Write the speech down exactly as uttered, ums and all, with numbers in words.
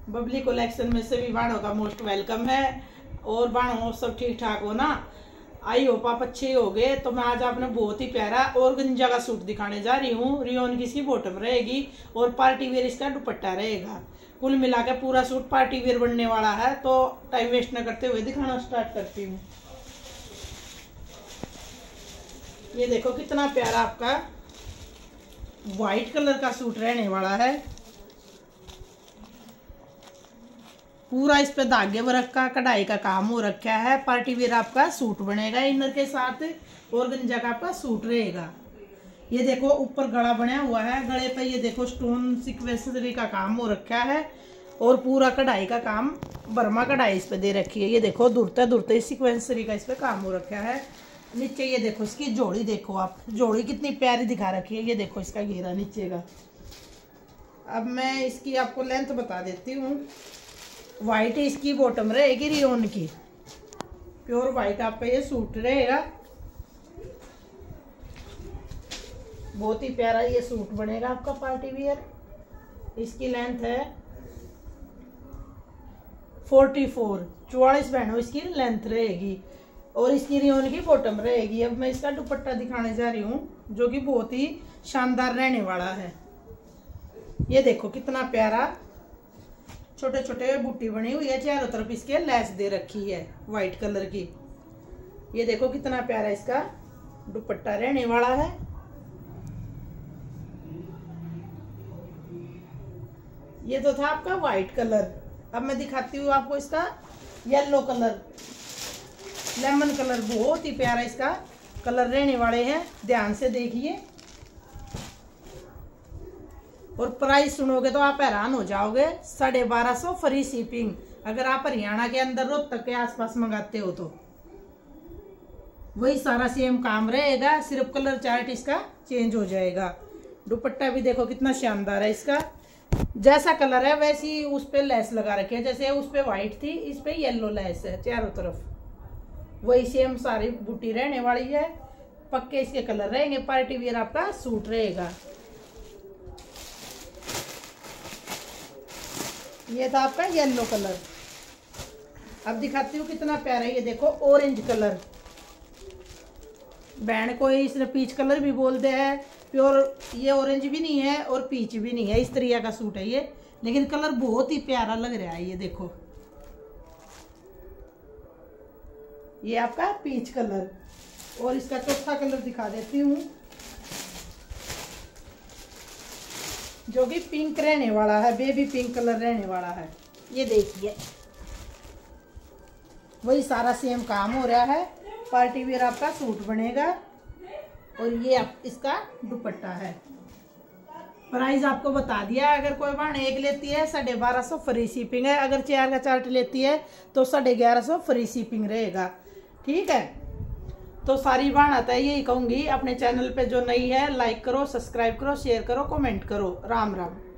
Babli collection में सभी बाणों का मोस्ट वेलकम है। और बाणों सब ठीक ठाक हो ना? आई होप आप अच्छे हो गए। तो मैं आज आपने बहुत ही प्यारा और गंजा का सूट दिखाने जा रही हूँ। रियोन की इसकी बॉटम रहेगी और पार्टी वेयर इसका दुपट्टा रहेगा। कुल मिला के पूरा सूट पार्टी वेयर बनने वाला है। तो टाइम वेस्ट न करते हुए दिखाना स्टार्ट करती हूँ। ये देखो कितना प्यारा आपका व्हाइट कलर का सूट रहने वाला है। पूरा इस पे धागे वर्क का कढ़ाई का काम हो रखा है। पार्टी वेयर आपका सूट बनेगा इनर के साथ और गंजा का आपका सूट रहेगा। ये देखो ऊपर गला बना हुआ है। गले पे ये देखो स्टोन सीक्वेंसरी का काम हो रखा है और पूरा कढ़ाई का काम बर्मा कढ़ाई इस पे दे रखी है। ये देखो दूरते दूरते सीक्वेंसरी का इस पे काम हो रखा है। नीचे ये देखो इसकी जोड़ी देखो आप, जोड़ी कितनी प्यारी दिखा रखी है। ये देखो इसका घेरा नीचे का। अब मैं इसकी आपको लेंथ बता देती हूँ। वाइट इसकी बॉटम रहेगी रियोन की, प्योर वाइट आपका ये सूट रहेगा। बहुत ही प्यारा ये सूट बनेगा आपका पार्टी वियर। इसकी लेंथ है फोर्टी फोर, चौवालीस बहनों इसकी लेंथ रहेगी और इसकी रियोन की बॉटम रहेगी। अब मैं इसका दुपट्टा दिखाने जा रही हूँ जो कि बहुत ही शानदार रहने वाला है। ये देखो कितना प्यारा छोटे छोटे बूटी बनी हुई है। चारों तरफ इसके लेस दे रखी है वाइट कलर की। ये देखो कितना प्यारा इसका दुपट्टा रहने वाला है। ये तो था आपका व्हाइट कलर। अब मैं दिखाती हूँ आपको इसका येलो कलर, लेमन कलर। बहुत ही प्यारा इसका कलर रहने वाले हैं, ध्यान से देखिए। और प्राइस सुनोगे तो आप हैरान हो जाओगे। साढ़े बारह सौ फ्री शिपिंग अगर आप हरियाणा के अंदर रोहतक के आसपास मंगाते हो तो। वही सारा सेम काम रहेगा, सिर्फ कलर चार्ट इसका चेंज हो जाएगा। दुपट्टा भी देखो कितना शानदार है इसका। जैसा कलर है वैसी उस पे लेस लगा रखी है। जैसे उस पे व्हाइट थी, इस पे येलो लेस है चारों तरफ। वही सेम सारी बूटी रहने वाली है। पक्के इसके कलर रहेंगे। पार्टी वियर आपका सूट रहेगा। ये था आपका येलो कलर। अब दिखाती हूँ कितना प्यारा है। ये देखो ऑरेंज कलर। बैंड को इसने पीच कलर भी बोलते हैं। प्योर ये ऑरेंज भी नहीं है और पीच भी नहीं है, इस तरीके का सूट है ये। लेकिन कलर बहुत ही प्यारा लग रहा है। ये देखो ये आपका पीच कलर। और इसका चौथा कलर दिखा देती हूँ जो कि पिंक रहने वाला है। बेबी पिंक कलर रहने वाला है। ये देखिए वही सारा सेम काम हो रहा है। पार्टी वेयर आपका सूट बनेगा और ये आप इसका दुपट्टा है। प्राइस आपको बता दिया। अगर कोई बाण एक लेती है साढ़े बारह सौ फ्री शिपिंग है। अगर चार का चार्ट लेती है तो साढ़े ग्यारह सौ फ्री शिपिंग रहेगा। ठीक है, तो सारी बाण आता है यही कहूंगी। अपने चैनल पे जो नई है लाइक करो, सब्सक्राइब करो, शेयर करो, कमेंट करो। राम राम।